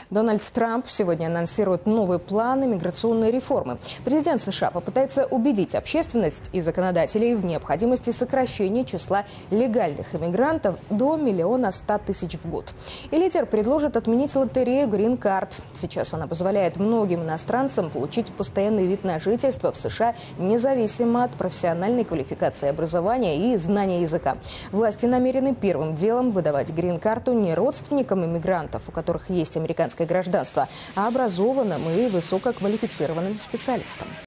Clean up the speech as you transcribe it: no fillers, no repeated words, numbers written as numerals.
Дональд Трамп сегодня анонсирует новый план иммиграционной реформы. Президент США попытается убедить общественность и законодателей в необходимости сокращения числа легальных иммигрантов до 1 100 000 в год. И лидер предложит отменить лотерею Green Card. Сейчас она позволяет многим иностранцам получить постоянный вид на жительство в США независимо от профессиональной квалификации, образования и знания языка. Власти намерены первым делом выдавать грин-карту не родственникам иммигрантов, у которых есть американское гражданство, а образованным и высококвалифицированным специалистам.